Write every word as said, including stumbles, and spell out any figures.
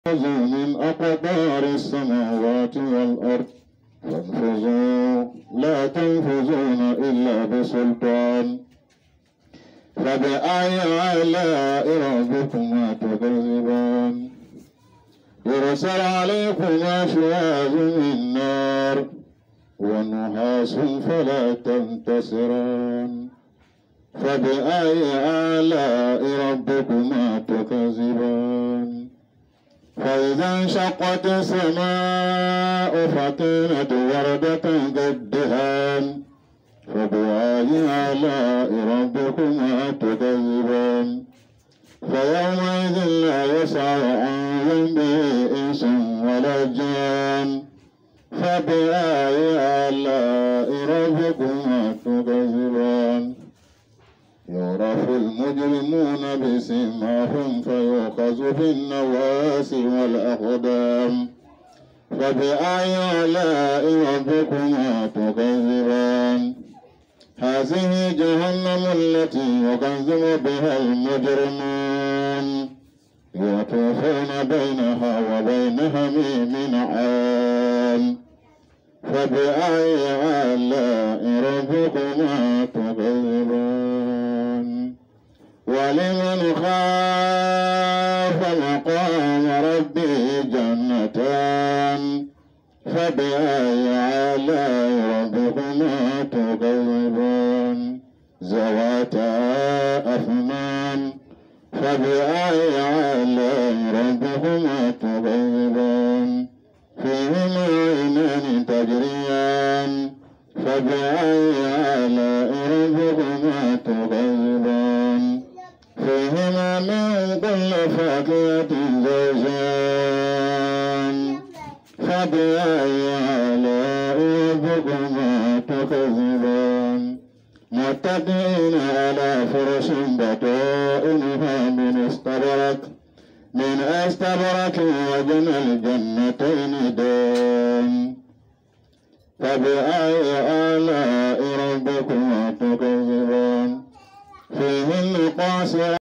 انفذوا من أقطار السماوات والأرض فانفذوا لا تنفذون إلا بسلطان فبأي آلاء ربكما تكذبان يرسل عليكما شواظ من نار ونحاس فلا تنتصران فبأي آلاء ربكما تكذبان فإذا انشقت السماء فكانت وردة كالدهان فبأي آلاء ربكما تكذبان فيومئذ لا يسعى عن ذنبه إنس ولا جان فبأي آلاء ربكما تكذبان يعرف المجرمون بسيماهم فيؤخذ بالنواسي والأقدام فبأي آلاء ربكما تكذبان هذه جهنم التي يكذب بها المجرمون يطوفون بينها وبين حميم عان فبأي آلاء ربكما تكذبان ولمن خاف مقام ربه جنتان فبأي آلاء ربكما تكذبان ذواتا أفنان فبأي آلاء ربكما تكذبان فيهما عينان تجريان فبأي آلاء ربكما تكذبان فيهما من كل فاكهة زوجان فبأي آلاء ربكما تكذبان متكئين على فرش بطائنها من استبرق من استبرق وجنى الجنتين دان فبأي آلاء ربكما تكذبان فيهن قاصرات